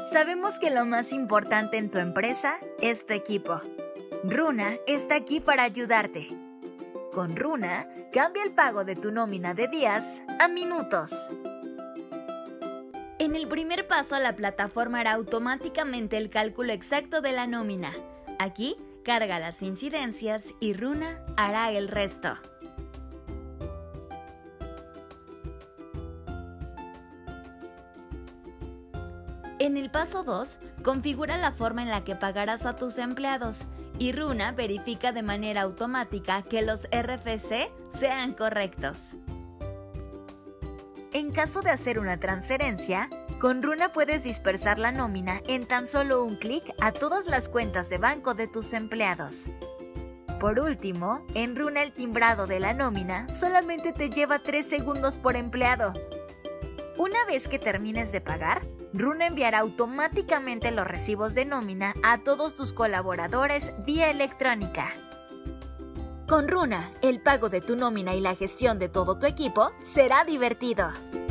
Sabemos que lo más importante en tu empresa es tu equipo. Runa está aquí para ayudarte. Con Runa, cambia el pago de tu nómina de días a minutos. En el primer paso, la plataforma hará automáticamente el cálculo exacto de la nómina. Aquí, carga las incidencias y Runa hará el resto. En el paso 2, configura la forma en la que pagarás a tus empleados y Runa verifica de manera automática que los RFC sean correctos. En caso de hacer una transferencia, con Runa puedes dispersar la nómina en tan solo un clic a todas las cuentas de banco de tus empleados. Por último, en Runa el timbrado de la nómina solamente te lleva 3 segundos por empleado. Una vez que termines de pagar, Runa enviará automáticamente los recibos de nómina a todos tus colaboradores vía electrónica. Con Runa, el pago de tu nómina y la gestión de todo tu equipo será divertido.